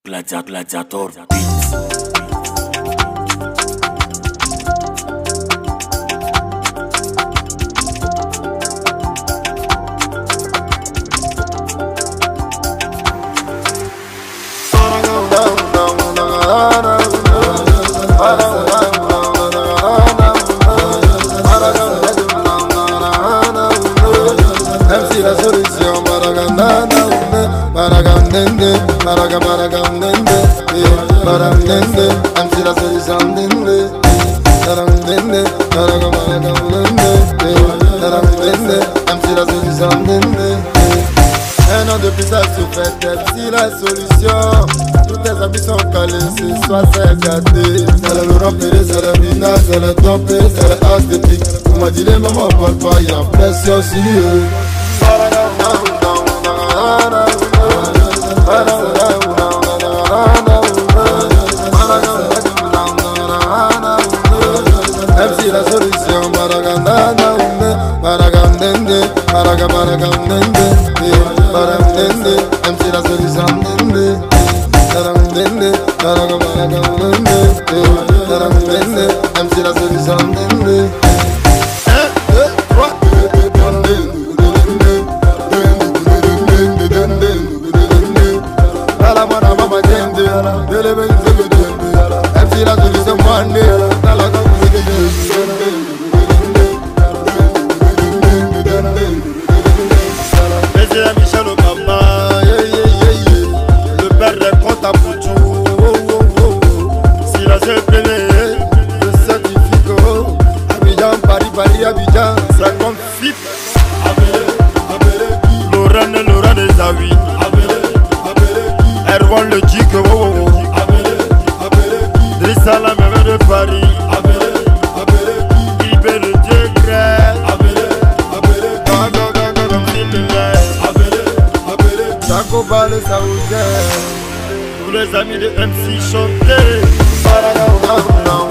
Gladiator Beats. La solution Maragandende, Maragandende, Maragandende, MC la solution dende, Maragandende, Maragandende, MC la solution dende. Un an de plus ça se fait, MC la solution. Toutes tes amis sont calés, ce soir c'est gâté. C'est le Laurent Pérez, c'est le Mina, c'est le Trompé, c'est le As de Pique. On m'a dit les mamans parlent pas, y'a pression sur eux. MC la solution, Maragandende, Maragandende, Maragandende, Maragandende, MC la solution dende, Maragandende, Maragandende, Maragandende, MC la solution dende. 1, 2, 3, MC la solution Michel Obama, le père des comptes à Poutou. Si la seule prenait le certificat, Abidjan, Paris, Abidjan, ça compte flip. Laurent des Avis, Erwan le Djigo, Drissa la même de Paris, Ibé le Dieu-Grec, Jacoba le Saoudien, tous les amis de MC chantaient.